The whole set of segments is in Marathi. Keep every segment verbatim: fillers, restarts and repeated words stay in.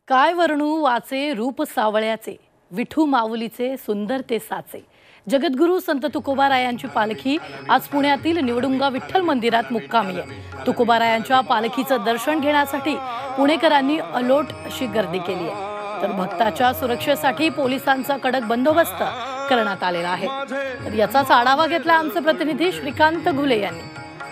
काय वर्णू वाचे रूप सावळ्याचे, विठू माऊलीचे सुंदर ते साचे। जगद्गुरू संत तुकोबारायांची पालखी आज पुण्यातील निवडुंगा विठ्ठल मंदिरात मुक्कामी आहे। तुकोबारायांच्या पालखीचं दर्शन घेण्यासाठी पुणेकरांनी अलोट अशी गर्दी केली आहे। तर भक्ताच्या सुरक्षेसाठी पोलिसांचा कडक बंदोबस्त करण्यात आलेला आहे। तर याचाच आढावा घेतला आमचे प्रतिनिधी श्रीकांत घुले यांनी।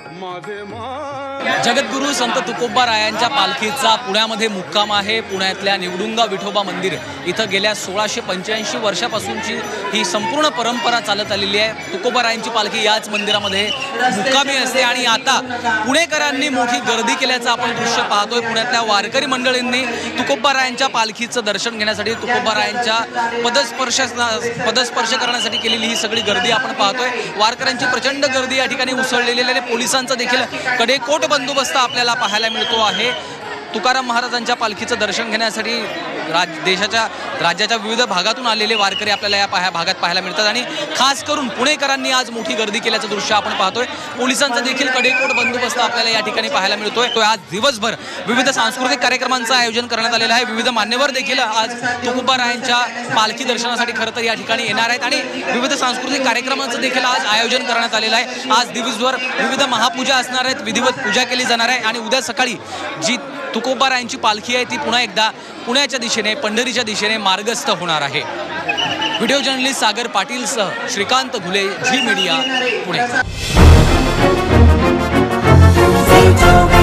जगद्गुरू संत तुकोबारायांच्या पालखीचा पुण्यामध्ये मुक्काम आहे। पुण्यातल्या निवडुंगा विठोबा मंदिर इथं गेल्या सोळाशे पंच्याऐंशी वर्षापासूनची ही संपूर्ण परंपरा चालत आलेली आहे। तुकोबारायांची पालखी याच मंदिरामध्ये मुक्कामी असते आणि आता पुणेकरांनी मोठी गर्दी केल्याचं आपण दृश्य पाहतोय। पुण्यातल्या वारकरी मंडळींनी तुकोबारायांच्या पालखीचं दर्शन घेण्यासाठी तुकोबारायांच्या पदस्पर्श पदस्पर्श करण्यासाठी केलेली ही सगळी गर्दी आपण पाहतोय। वारकऱ्यांची प्रचंड गर्दी या ठिकाणी उसळलेली आहे। पोलिसांचा देखील कडेकोट बंदोबस्त आपल्याला पाहायला मिळतो आहे। तुकाराम महाराजांच्या पालखीचं दर्शन घेण्यासाठी राज देशाच्या राज्याच्या विविध भागातून आलेले वारकरी आपल्याला या पाहा भागात पाहायला मिळतात आणि खास करून पुणेकरांनी आज मोठी गर्दी केल्याचं दृश्य आपण पाहतोय। पोलिसांचा देखील कडेकोट बंदोबस्त आपल्याला या ठिकाणी पाहायला मिळतोय। तो आज दिवसभर विविध सांस्कृतिक कार्यक्रमांचं आयोजन करण्यात आलेलं आहे। विविध मान्यवर देखील आज तुकोबारायांच्या पालखी दर्शनासाठी खरं तर या ठिकाणी येणार आहेत आणि विविध सांस्कृतिक कार्यक्रमांचं देखील आज आयोजन करण्यात आलेलं आहे। आज दिवसभर विविध महापूजा असणार आहेत, विधिवत पूजा केली जाणार आहे आणि उद्या सकाळी जी तुकोबारायांची पालखी आहे ती पुन्हा एकदा पुण्याच्या दिशेने पंढरीच्या दिशेने मार्गस्थ होणार आहे। व्हिडिओ जर्नलिस्ट सागर पाटील सह श्रीकांत घुले, झी मीडिया, पुणे।